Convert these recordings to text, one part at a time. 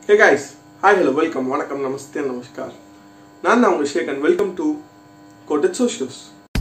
Hey guys, hi, hello, welcome, vanakkam, namaste and namaskar. நான் தான் உங்க Sheikh and welcome to Coated Socials.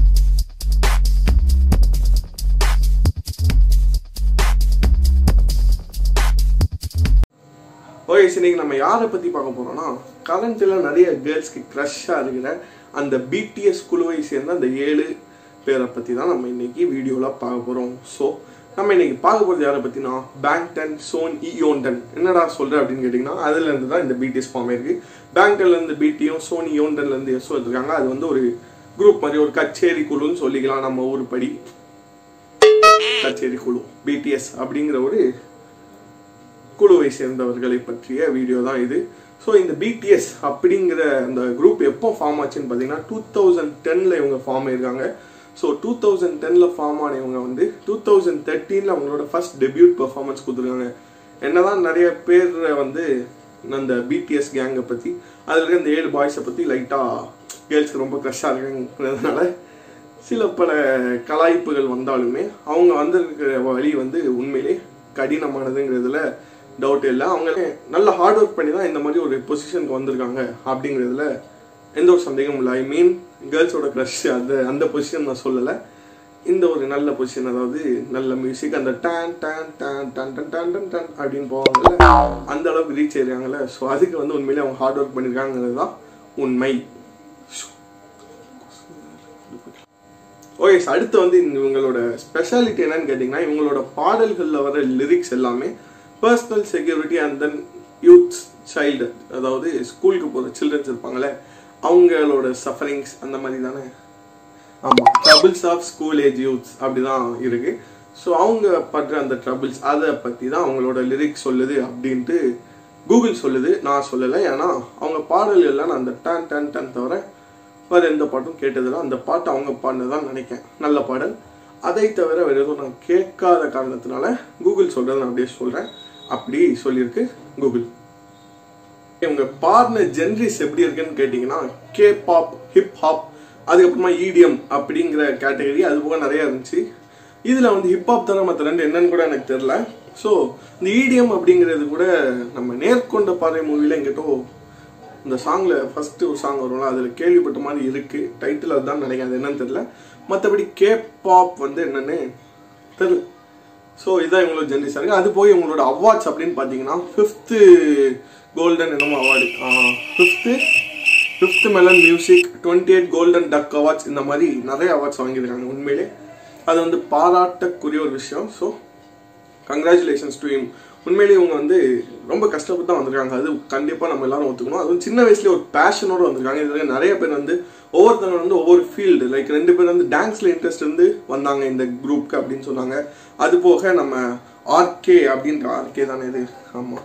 Okay, இன்னைக்கு நம்ம யாரை பத்தி பார்க்க போறோம்னா கரண்ட்ல நிறைய கேர்ள்ஸ்க்கு க்ரஷ்ஷா இருக்கிற அந்த BTS குழுவை சேர்ந்த அந்த 7 பேரை பத்தி தான் நம்ம இன்னைக்கு வீடியோல பார்க்க போறோம். ஸோ நம்ம இன்னைக்கு பார்க்க போகிறது யாரை பற்றினா பேங்டன் சோன் இயோண்டன். என்னடா சொல்கிற அப்படின்னு கேட்டிங்கன்னா அதுலேருந்து தான் இந்த BTS ஃபார்ம் ஆயிருக்கு. பேங்டன்லேருந்து BTயும் சோன் இயோண்டன்லேருந்து எஸ்ஓ எடுத்துருக்காங்க. அது வந்து ஒரு குரூப் மாதிரி ஒரு கச்சேரி குழுன்னு சொல்லிக்கலாம். நம்ம ஊர் படி கச்சேரி குழு BTS அப்படிங்கிற ஒரு குழுவை சேர்ந்தவர்களை பற்றிய வீடியோ தான் இது. ஸோ இந்த BTS அப்படிங்கிற அந்த குரூப் எப்போ ஃபார்ம் ஆச்சுன்னு பார்த்தீங்கன்னா 2010 இவங்க ஃபார்ம் ஆயிருக்காங்க. ஸோ 2010 ஃபார்ம் ஆனவங்க வந்து 2013 அவங்களோட ஃபர்ஸ்ட் டெபியூட் பெர்ஃபார்மன்ஸ் கொடுத்துருக்காங்க. என்னதான் நிறைய பேர் வந்து அந்த BTS கேங்கை பற்றி அதில் இருக்க இந்த 7 பாய்ஸை பற்றி லைட்டாக கேர்ள்ஸ்க்கு ரொம்ப க்ரஷ்ஷாக இருக்காங்கிறதுனால சில பல கலாய்ப்புகள் வந்தாலுமே அவங்க வந்திருக்கிற வழி வந்து உண்மையிலே கடினமானதுங்கிறதுல டவுட் இல்லை. அவங்க நல்ல ஹார்ட் ஒர்க் பண்ணி தான் இந்த மாதிரி ஒரு பொசிஷனுக்கு வந்திருக்காங்க அப்படிங்கிறதுல எந்த ஒரு சந்தேகமும் இல்லை. ஐ மீன் கேர்ள்ஸோட க்ரஷ் அந்த பொசிஷன் நான் சொல்லலை. இந்த ஒரு நல்ல பொசிஷன், அதாவது நல்ல மியூசிக், அந்த டான் டான் டான் டான் டான் டான் டான் டான் அப்படின்னு போவாங்கல்ல, அந்த அளவுக்கு ரீச் ஆயிருக்காங்கல்ல. ஸோ அதுக்கு வந்து உண்மையிலே அவங்க ஹார்ட் ஒர்க் பண்ணியிருக்காங்கிறது தான் உண்மை. ஓகே, அடுத்து வந்து இவங்களோட ஸ்பெஷாலிட்டி என்னன்னு கேட்டிங்கன்னா இவங்களோட பாடல்களில் வர லிரிக்ஸ் எல்லாமே personal security and then youths child, அதாவது ஸ்கூலுக்கு போகிற சில்ட்ரன்ஸ் இருப்பாங்களே அவங்களோட சஃபரிங்ஸ் அந்த மாதிரி தானே. ஆமாம், troubles of school age youths அப்படி தான் இருக்கு. ஸோ அவங்க படுற அந்த ட்ரபிள்ஸ் அதை பற்றி தான் அவங்களோட லிரிக்ஸ் சொல்லுது அப்படின்ட்டு கூகுள் சொல்லுது, நான் சொல்லலை. ஏன்னா அவங்க பாடல்கள்லாம் நான் அந்த டன் டன் டன் தவிர வேறு எந்த பாட்டும் கேட்டதில்லை. அந்த பாட்டு அவங்க பாடினதான் நினைக்கிறேன், நல்ல பாடல். அதை தவிர வேறு எதுவும் நான் கேட்காத காரணத்தினால கூகுள் சொல்கிறத நான் அப்படியே சொல்கிறேன். அப்படி சொல்லியிருக்கு கூகுள். இவங்க பாடின ஜென்ரிஸ் எப்படி இருக்குன்னு கேட்டிங்கன்னா K-pop, ஹிப்ஹாப், அதுக்கப்புறமா EDM அப்படிங்கிற கேட்டகரி, அது போக நிறையா இருந்துச்சு. இதில் வந்து ஹிப்ஹாப் தவிர மற்ற ரெண்டு என்னன்னு கூட எனக்கு தெரில. ஸோ இந்த EDM அப்படிங்கிறது கூட நம்ம நேர்கொண்ட பார்வை மூவியில் எங்கிட்ட இந்த சாங்கில் ஃபஸ்ட்டு ஒரு சாங் வரும்ல, அதில் கேள்விப்பட்ட மாதிரி இருக்குது. டைட்டில் அதுதான் நினைக்கிறேன், அது என்னன்னு தெரில. மற்றபடி K-pop வந்து என்னென்னு தெரில. ஸோ இதுதான் இவங்களோட ஜென்ரிஸாக இருக்குது. அது போய் இவங்களோட அவார்ட்ஸ் அப்படின்னு பார்த்தீங்கன்னா 5th கோல்டன் என்னமோ award, 5th Melon music, 28 golden டக் அவார்ட்ஸ், இந்த மாதிரி நிறைய அவார்ட்ஸ் வாங்கியிருக்காங்க. உண்மையிலே அது வந்து பாராட்டக்குரிய ஒரு விஷயம். So congratulations to him. உண்மையிலேயே இவங்க வந்து ரொம்ப கஷ்டப்பட்டு தான் வந்திருக்காங்க, அது கண்டிப்பாக நம்ம எல்லாரும் ஒத்துக்கணும். அதுவும் சின்ன வயசுலேயே ஒரு பேஷனோடு வந்திருக்காங்க. இதில் நிறைய பேர் வந்து ஒவ்வொருத்தவங்க வந்து ஒவ்வொரு ஃபீல்டு, லைக் 2 பேர் வந்து டான்ஸில் இன்ட்ரெஸ்ட் இருந்து வந்தாங்க இந்த குரூப்க்கு அப்படின்னு சொன்னாங்க. அது போக நம்ம RK அப்படின்ற RK தானே இது, ஆமாம்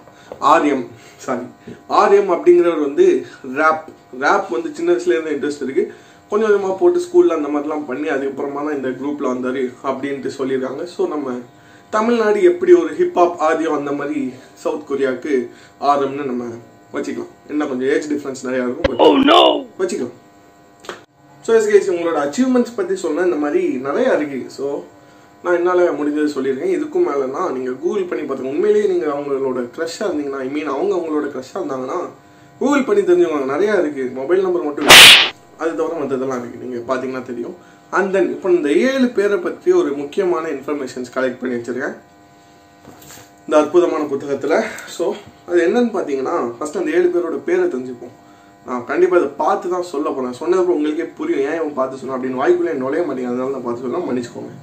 ஆர்எம் அப்படிங்கிறவர் வந்து ரேப் வந்து சின்ன வயசுலேருந்து இன்ட்ரெஸ்ட் இருக்குது. கொஞ்சம் கொஞ்சமாக போட்டு ஸ்கூலில் அந்த மாதிரிலாம் பண்ணி அதுக்கப்புறமா தான் இந்த குரூப்பில் வந்தார் அப்படின்ட்டு சொல்லியிருக்காங்க. ஸோ நம்ம தமிழ்நாடு எப்படி ஒரு ஹிப்ஹாப் ஆதியம் அந்த மாதிரி சவுத் கொரியாவுக்கு ஆரம்னு நம்ம வச்சுக்கலாம். என்ன கொஞ்சம் ஏஜ் டிஃப்ரென்ஸ் நிறையா இருக்கும், வச்சுக்கலாம். ஸோ எஸ்கேஸ் உங்களோட அச்சீவ்மெண்ட்ஸ் பற்றி சொன்னால் இந்த மாதிரி நிறையா இருக்குது. ஸோ நான் என்னால் முடிஞ்சது சொல்லியிருக்கேன். இதுக்கும் மேலேனா நீங்கள் கூகுள் பண்ணி பார்த்துங்க. உண்மையிலேயே நீங்கள் அவங்களோட க்ரஷ்ஷாக இருந்தீங்கன்னா, ஐ மீன் அவங்களோட க்ரஷ்ஷாக இருந்தாங்கன்னா கூகுள் பண்ணி தெரிஞ்சுக்கோங்க. நிறையா இருக்குது, மொபைல் நம்பர் மட்டும் இல்லை, அது தவிர மற்றதெல்லாம் இருக்குது, நீங்கள் பார்த்தீங்கன்னா தெரியும். அண்ட் தென் இப்போ இந்த 7 பேரை பற்றி ஒரு முக்கியமான இன்ஃபர்மேஷன்ஸ் கலெக்ட் பண்ணி வச்சுருக்கேன் இந்த அற்புதமான புத்தகத்தில். ஸோ அது என்னன்னு பார்த்தீங்கன்னா ஃபஸ்ட்டு அந்த 7 பேரோட பேரை தெரிஞ்சுப்போம். நான் கண்டிப்பாக அதை பார்த்து தான் சொல்ல போகிறேன். சொன்னதுக்கு உங்களுக்கே புரியும் ஏன் இவன் பார்த்து சொன்னேன் அப்படின்னு. வாய்க்குள்ளே நுழைய மாட்டேங்க, அதனால நான் பார்த்து சொல்லலாம், மன்னிச்சுக்கோங்க.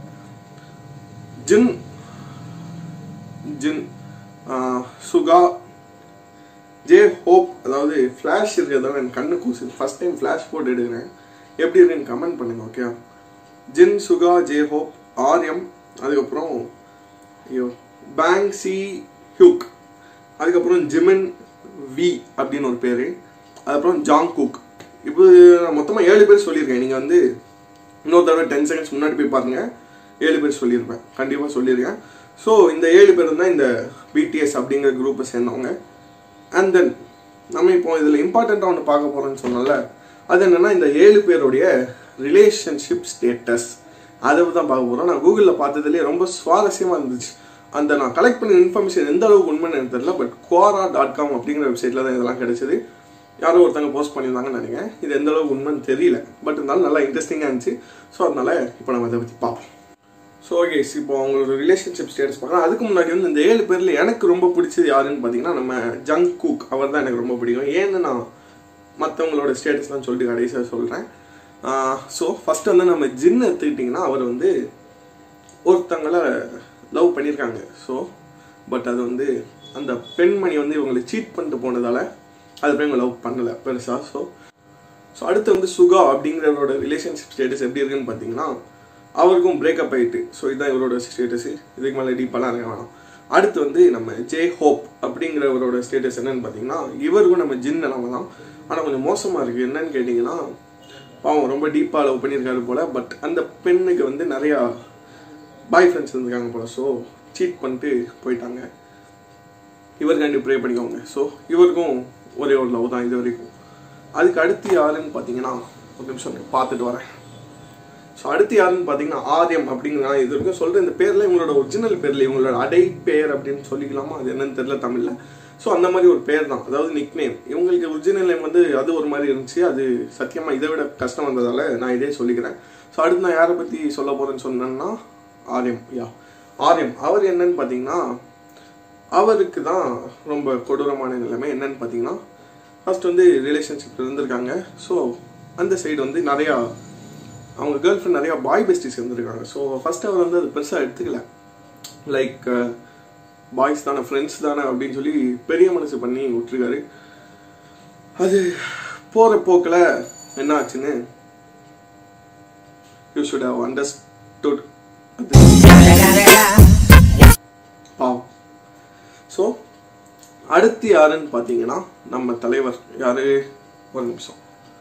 ஜின், சுகா, ஜே ஹோப், அதாவது ஃப்ளாஷ் இருக்கிறதால என் கண்ணு கூசுது. ஃபர்ஸ்ட் டைம் ஃப்ளாஷ் போட்டு எடுக்கிறேன், எப்படி இருக்குன்னு கமெண்ட் பண்ணுங்க. Okay, Jin, Suga, J Hope, RM, அதுக்கப்புறம் பேங் சி ஹியூக், அதுக்கப்புறம் ஜிமின் வி அப்படின்னு ஒரு பேர், அதுக்கப்புறம் ஜாங்குக். இப்போ மொத்தமாக 7 பேர் சொல்லியிருக்கேன். நீங்கள் வந்து இன்னொரு தடவை 10 செகண்ட்ஸ் முன்னாடி போய் பாருங்க, 7 பேர் சொல்லியிருப்பேன், கண்டிப்பாக சொல்லியிருக்கேன். ஸோ இந்த 7 பேர் தான் இந்த BTS அப்படிங்கிற குரூப்பை சேர்ந்தவங்க. அண்ட் தென் நம்ம இப்போ இதில் இம்பார்ட்டண்ட்டாக ஒன்று பார்க்க போகிறோன்னு சொன்னால, அது என்னென்னா இந்த 7 பேருடைய ரிலேஷன்ஷிப் ஸ்டேட்டஸ், அதை தான் பார்க்க போகிறோம். நான் கூகுளில் பார்த்ததுலேயே ரொம்ப சுவாரஸ்யமாக இருந்துச்சு. அந்த நான் கலெக்ட் பண்ண இன்ஃபர்மேஷன் எந்த அளவுக்கு உண்மைன்னு எனக்கு தெரியல. பட் quora.com அப்படிங்கிற வெப்சைட்டில் தான் இதெல்லாம் கிடைச்சது. யாரோ ஒருத்தங்க போஸ்ட் பண்ணியிருந்தாங்கன்னு நினைக்கிறேன். இது எந்த அளவுக்கு உண்மைன்னு தெரியல, பட் இருந்தாலும் நல்லா இன்ட்ரெஸ்டிங்காக இருந்துச்சு. ஸோ அதனால இப்போ நம்ம அதை பற்றி பார்ப்போம். ஸோ ஓகேஸ், இப்போ அவங்களோட ரிலேஷன்ஷிப் ஸ்டேட்டஸ் பார்க்கலாம். அதுக்கு முன்னாடி வந்து இந்த 7 பேரில் எனக்கு ரொம்ப பிடிச்சது யாருன்னு பார்த்தீங்கன்னா நம்ம ஜங்க்கூக். அவர் தான் எனக்கு ரொம்ப பிடிக்கும். ஏன்னு நான் மற்றவங்களோட ஸ்டேட்டஸ்லாம் சொல்லிட்டு கடைசியாக சொல்கிறேன். ஸோ ஃபஸ்ட்டு வந்து நம்ம ஜின் எடுத்துக்கிட்டிங்கன்னா அவர் வந்து ஒருத்தங்களை லவ் பண்ணியிருக்காங்க. ஸோ பட் அது வந்து அந்த பெண்மணி வந்து இவங்களை சீட் பண்ணிட்டு போனதால் அது போய் இவங்க லவ் பண்ணலை பெருசாக. ஸோ அடுத்து வந்து சுகா அப்படிங்கிறவரோட ரிலேஷன்ஷிப் ஸ்டேட்டஸ் எப்படி இருக்குன்னு பார்த்தீங்கன்னா அவருக்கும் பிரேக்கப் ஆகிட்டு. ஸோ இதுதான் இவரோட ஸ்டேட்டஸு. இதுக்கு மேலே டீப்பாலாம் இருக்க வேணாம். அடுத்து வந்து நம்ம ஜே ஹோப் அப்படிங்கிறவரோட ஸ்டேட்டஸ் என்னன்னு பார்த்தீங்கன்னா இவருக்கும் நம்ம ஜின் நிலமை தான். ஆனால் கொஞ்சம் மோசமாக இருக்குது. என்னன்னு கேட்டிங்கன்னா பாவம் ரொம்ப டீப்பாக லவ் பண்ணியிருக்காரு போல். பட் அந்த பெண்ணுக்கு வந்து நிறையா பாய் ஃப்ரெண்ட்ஸ் இருந்திருக்காங்க போல். ஸோ சீட் பண்ணிட்டு போயிட்டாங்க. இவருக்காண்டி ப்ரே பண்ணிக்கோங்க. ஸோ இவருக்கும் ஒரே ஒரு லவ் தான் இது வரைக்கும். அதுக்கு அடுத்து யாருன்னு பார்த்தீங்கன்னா ஒரு நிமிஷம் பார்த்துட்டு வரேன். ஸோ அடுத்து யாருன்னு பார்த்தீங்கன்னா ஆரியம் அப்படிங்கிற இது வரைக்கும் சொல்கிற இந்த பேரில் இவங்களோட ஒரிஜினல் பேரில் இவங்களோட அடை பேர் அப்படின்னு சொல்லிக்கலாமா, அது என்னன்னு தெரியல தமிழில். ஸோ அந்த மாதிரி ஒரு பேர் தான், அதாவது நிக் நேம். இவங்களுக்கு ஒரிஜினல் நேம் வந்து அது ஒரு மாதிரி இருந்துச்சு. அது சத்தியமாக இதை விட கஷ்டம் வந்ததால் நான் இதே சொல்லிக்கிறேன். ஸோ அடுத்து நான் யாரை பற்றி சொல்ல போகிறேன்னு சொன்னேன்னா ஆரியம். அவர் என்னன்னு பார்த்தீங்கன்னா அவருக்கு தான் ரொம்ப கொடூரமான நிலைமை. என்னன்னு பார்த்தீங்கன்னா ஃபர்ஸ்ட் வந்து ரிலேஷன்ஷிப் இருந்திருக்காங்க. ஸோ அந்த சைடு வந்து நிறையா அவங்க கேர்ள் ஃப்ரெண்ட் நிறையா பாய் பெஸ்டிஸ் இருந்திருக்காங்க. ஸோ ஃபர்ஸ்ட் அவர் வந்து அது பெருசாக எடுத்துக்கல. லைக் பாய்ஸ் தானே, ஃப்ரெண்ட்ஸ் தானே அப்படின்னு சொல்லி பெரிய மனசு பண்ணி விட்டுருக்காரு. அது போகிற போக்கில் என்ன ஆச்சுன்னு யூ ஷுட் ஹவ் அண்டர்ஸ்டுட். பாவம். ஸோ அடுத்து யாருன்னு பார்த்தீங்கன்னா நம்ம தலைவர் யாரு, ஒரு நிமிஷம்,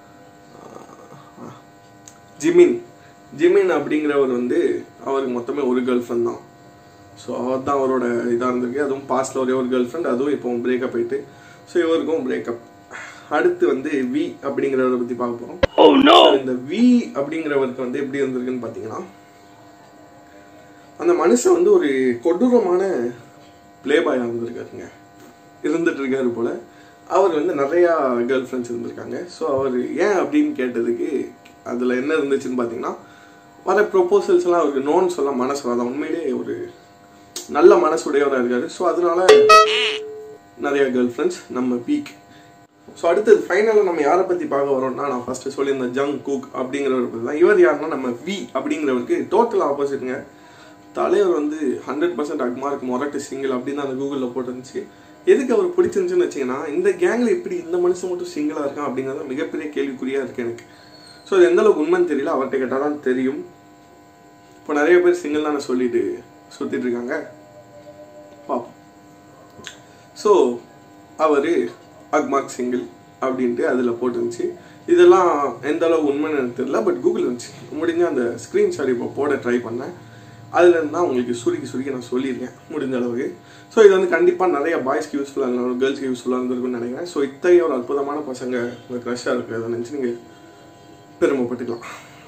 ஜிமின் அப்படிங்கிறவர் வந்து அவருக்கு மொத்தமே ஒரு கேர்ள் ஃப்ரெண்ட் தான். ஸோ அவர் தான் அவரோட இதாக இருந்திருக்கு. அதுவும் பாஸ்டில் ஒரே ஒரு கேர்ள் ஃப்ரெண்ட், அதுவும் இப்போ பிரேக்கப் ஆகிட்டு. ஸோ இவருக்கும் பிரேக்கப். அடுத்து வந்து வி அப்படிங்கிறவரை பற்றி பார்க்க போகிறோம். இந்த வி அப்படிங்கிறவருக்கு வந்து எப்படி இருந்திருக்குன்னு பார்த்தீங்கன்னா அந்த மனுஷன் வந்து ஒரு கொடூரமான பிளே பாய் இருந்துட்டு இருக்காரு போல. அவர் வந்து நிறையா கேர்ள் ஃப்ரெண்ட்ஸ் இருந்திருக்காங்க. ஸோ அவர் ஏன் அப்படின்னு கேட்டதுக்கு அதில் என்ன இருந்துச்சுன்னு பார்த்தீங்கன்னா வர ப்ரொபோசல்ஸ் எல்லாம் அவருக்கு நோன்னு சொல்ல மனசு வரதான். உண்மையிலே ஒரு நல்ல மனசுடையவராக இருக்காரு. ஸோ அதனால நிறைய கேர்ள் ஃப்ரெண்ட்ஸ் நம்ம பீக். ஸோ அடுத்தது ஃபைனலாக நம்ம யாரை பற்றி பார்க்க வரோம்னா நான் ஃபர்ஸ்ட் சொல்லியிருந்தேன் ஜங்க்கூக் அப்படிங்கிறவர் பற்றி தான். இவர் யாருன்னா நம்ம வி அப்படிங்கிறவருக்கு டோட்டல் ஆப்போசிட்டுங்க. தலைவர் வந்து 100% அக்மார்க் மொரட்டு சிங்கிள் அப்படின்னு அந்த கூகுளில் போட்டுருந்துச்சு. எதுக்கு அவர் பிடிச்சிருந்துச்சுன்னு வச்சிங்கன்னா இந்த கேங்கில் இப்படி இந்த மனுஷன் மட்டும் சிங்கிளாக இருக்கான் அப்படிங்கிறது மிகப்பெரிய கேள்விக்குறியாக இருக்குது எனக்கு. ஸோ அது எந்த அளவுக்கு உண்மைன்னு தெரியல, அவர்கிட்ட கேட்டால் தான் தெரியும். இப்போ நிறைய பேர் சிங்கிள் தானே சொல்லிட்டு சுற்றிட்டு இருக்காங்க, பார்ப்போம். ஸோ அவர் அக்மார்க் சிங்கிள் அப்படின்ட்டு அதில் போட்டுருந்துச்சு. இதெல்லாம் எந்த அளவுக்கு உண்மைன்னு எனக்கு தெரியல, பட் கூகுள் இருந்துச்சு. முடிஞ்ச அந்த ஸ்க்ரீன்ஷாட் இப்போ போட ட்ரை பண்ணேன். அதுலேருந்து தான் உங்களுக்கு சுருக்கி நான் சொல்லியிருக்கேன் முடிஞ்ச அளவுக்கு. ஸோ இது வந்து கண்டிப்பாக நிறைய பாய்ஸ்க்கு யூஸ்ஃபுல்லாக இருந்தாலும் கேர்ள்ஸ்க்கு யூஸ்ஃபுல்லாக இருந்திருக்குன்னு நினைக்கிறேன். ஸோ இத்தகைய ஒரு அற்புதமான பசங்க உங்கள் க்ரஷ்ஷாக இருக்குது, அதை நினச்சி நீங்கள் பெருமைப்பட்டுக்கலாம்.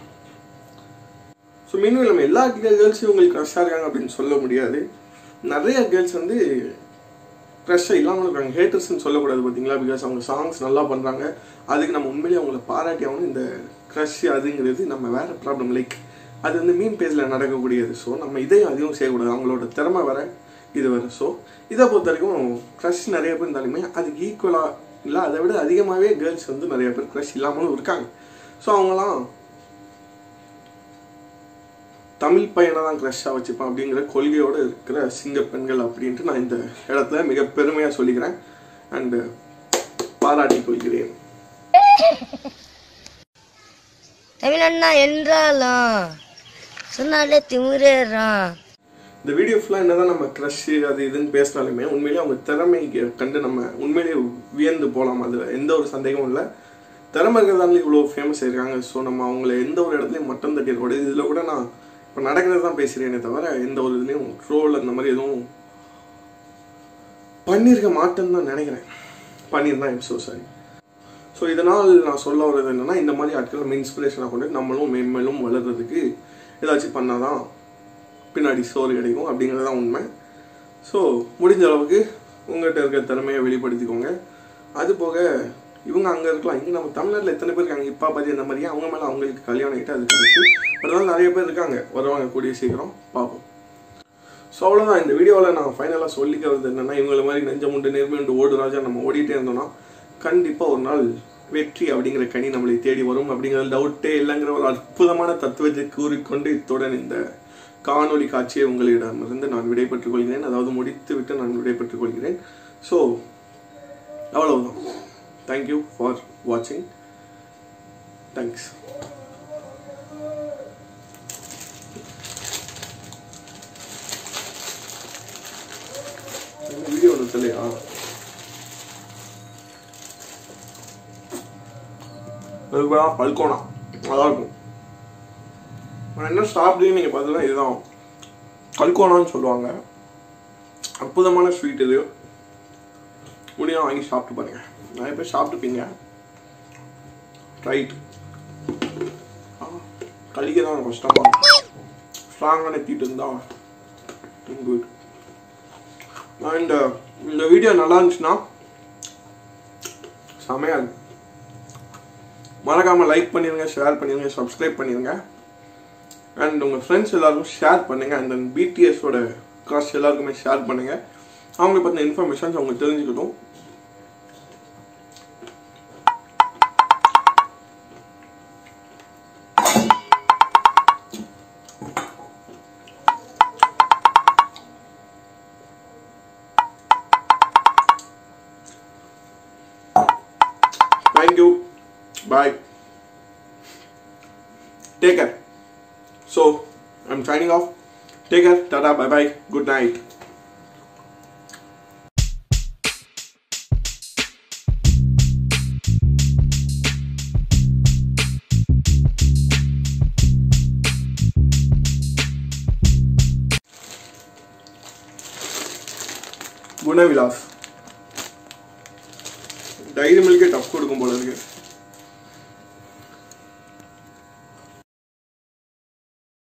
ஸோ மீண்டும் நம்ம எல்லா கேர்ள்ஸையும் உங்களுக்கு க்ரஷ்ஷாக இருக்காங்க அப்படின்னு சொல்ல முடியாது. நிறைய கேர்ள்ஸ் வந்து க்ரஷ்ஷாக இல்லாமல் இருக்காங்க. ஹேட்டர்ஸ்ன்னு சொல்லக்கூடாது பார்த்தீங்களா, பிகாஸ் அவங்க சாங்ஸ் நல்லா பண்ணுறாங்க. அதுக்கு நம்ம உண்மையிலேயே அவங்கள பாராட்டி ஆகணும். இந்த க்ரஷ் அதுங்கிறது நம்ம வேறு ப்ராப்ளம், லைக் அது வந்து மீன் பேஜில் நடக்கக்கூடியது. ஸோ நம்ம இதையும் அதிகம் செய்யக்கூடாது. அவங்களோட திறமை வேறு, இது வேறு. ஸோ இதை பொறுத்த வரைக்கும் க்ரஷ் நிறைய பேர் இருந்தாலுமே அதுக்கு ஈக்குவலாக இல்லை, அதை விட அதிகமாகவே கேர்ள்ஸ் வந்து நிறைய பேர் க்ரஷ் இல்லாமலும் இருக்காங்க. ஸோ அவங்களாம் தமிழ் பையனை தான் க்ரஷ்ஷாக வச்சுப்பேன் அப்படிங்கிற கொள்கையோடு இருக்கிற சிங்க பெண்கள் அப்படின்ட்டு நான் இந்த இடத்துல மிக பெருமையாக சொல்லிக்கிறேன் அண்டு பாராட்டி கொள்கிறேன். தமிழண்ணா என்றாலும் சொன்னாலே திமுறேறான். இந்த வீடியோ ஃபுல்லாக என்னதான் நம்ம க்ரஷ்ஷு அது இதுன்னு பேசினாலுமே உண்மையிலேயே அவங்க திறமை கண்டு நம்ம உண்மையிலேயே வியந்து போகலாம். அதில் எந்த ஒரு சந்தேகமும் இல்லை. திறமை இருக்கிறதால இவ்வளோ ஃபேமஸ் ஆயிருக்காங்க. ஸோ நம்ம அவங்கள எந்த ஒரு இடத்துலையும் மட்டம் தட்டிடக்கூடாது. இதில் கூட நான் இப்போ நடக்கிறது தான் பேசுகிறேனே தவிர எந்த ஒரு இதுலேயும் ட்ரோல் அந்த மாதிரி எதுவும் பண்ணியிருக்க மாட்டேன்னு தான் நினைக்கிறேன். பண்ணியிருந்தேன், ஐம் ஸோ சாரி. ஸோ இதனால் நான் சொல்ல வர்றது என்னென்னா இந்த மாதிரி ஆட்கள் நம்ம இன்ஸ்பிரேஷனாக கொண்டு நம்மளும் மேன்மேலும் வளர்கிறதுக்கு ஏதாச்சும் பண்ணால் தான் பின்னாடி சோறு கிடைக்கும் அப்படிங்கிறது தான் உண்மை. ஸோ முடிஞ்ச அளவுக்கு உங்கள்கிட்ட இருக்கிற திறமையை வெளிப்படுத்திக்கோங்க. அது போக இவங்க அங்கே இருக்கலாம், இங்கே நம்ம தமிழ்நாட்டில் எத்தனை பேர் இருக்காங்க இப்போ பார்த்து இந்த மாதிரியே அவங்க மேலே அவங்களுக்கு கல்யாணம் ஆகிட்டு அது கரெக்டு. அதனால நிறைய பேர் இருக்காங்க, வருவாங்க கூடிய சீக்கிரம் பார்ப்போம். ஸோ அவ்வளோதான். இந்த வீடியோவில் நான் ஃபைனலாக சொல்லிக்கிறது என்னென்னா, இவங்களை மாதிரி நெஞ்சமுண்டு நேர்மையுண்டு ஓடு ராஜா நம்ம ஓடிட்டே இருந்தோம்னா கண்டிப்பாக ஒரு நாள் வெற்றி அப்படிங்கிற கனி நம்மளை தேடி வரும் அப்படிங்கிற டவுட்டே இல்லைங்கிற ஒரு அற்புதமான தத்துவத்தை கூறிக்கொண்டு இத்துடன் இந்த காணொலி காட்சியை உங்களிடமிருந்து நான் விடைபெற்றுக் கொள்கிறேன். அதாவது முடித்து விட்டு நான் விடைபெற்றுக் கொள்கிறேன். ஸோ அவ்வளவுதான். தேங்க்யூ ஃபார் வாட்சிங். தேங்க்ஸ். வீடியோ இல்லையா? பல்கோனா நல்லா இருக்கும். என்ன சாப்பிட்டு நீங்கள் பார்த்தீங்கன்னா இதுதான் கல்கோனான்னு சொல்லுவாங்க. அற்புதமான ஸ்வீட் இது. முடியும் வாங்கி சாப்பிட்டு பாருங்க. நிறைய பேர் சாப்பிட்டுப்பீங்க. ரைட். கழிக்க தான் கஷ்டமாக இருக்கும். ஸ்ட்ராங்கான தீட்டு இருந்தால் குட். அண்ட் இந்த வீடியோ நல்லா இருந்துச்சுன்னா செமையாக இருக்கு. மறக்காமல் லைக் பண்ணிடுங்க, ஷேர் பண்ணிடுங்க, சப்ஸ்கிரைப் பண்ணிடுங்க. அண்ட் உங்கள் ஃப்ரெண்ட்ஸ் எல்லாருக்கும் ஷேர் பண்ணுங்கள். அண்ட் தென் பிடிஎஸோட காஸ்ட் எல்லாருக்குமே ஷேர் பண்ணுங்கள். அவங்களை பற்றின இன்ஃபர்மேஷன்ஸ் அவங்க தெரிஞ்சுக்கிட்டும். Thank you. Bye. Take care. So, I'm signing off. Take care. Tata. Bye bye. Good night. Gunavilas dairy மில்கே டஃப் கொடுக்கும் போல இருக்கு.